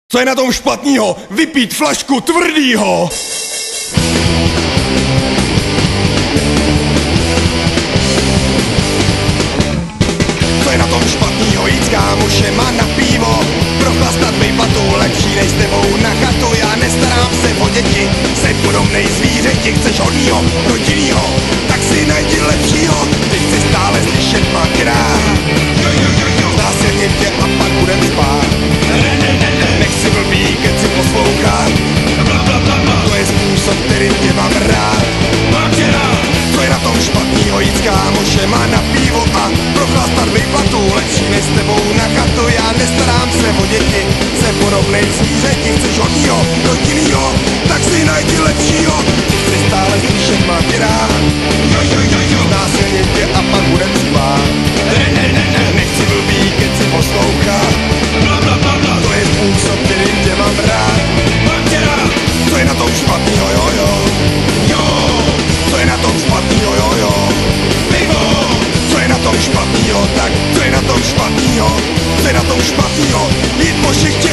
Co je na tom špatnýho? Vypít flašku tvrdýho! Co je na tom špatnýho? Jít s kámošema na pivo, prochlastat výplatu, lepší než s tebou na chatu. Já nestarám se o děti, jsem podobnej zvířeti. Chceš hodnýho, rodinnýho, tak si najdi lepšího. Ty chci stále slyšet dvakrát, znásilním tě a pak budem spát. Nech si blbý keci poslouchat, to je způsob, kterým tě mám rád. Co je na tom špatnýho? Jít s kámošema na pivo a prochlastat výplatu, lepší než s tebou na chatu. Já nestarám se o děti, jsem podobnej zvířeti. Chceš hodnýho, rodinnýho, tak si najdi lepšího. Chci stále slyšet dvakrát, znásilním tě a pak budem spát. Nechci blbý keci poslouchat, to je způsob, kterým tě mám rád. Co je na tom špatnýho, co je na tom špatnýho, co je na tom špatnýho, tak co je na tom špatnýho, co je na tom špatnýho, jít po šichtě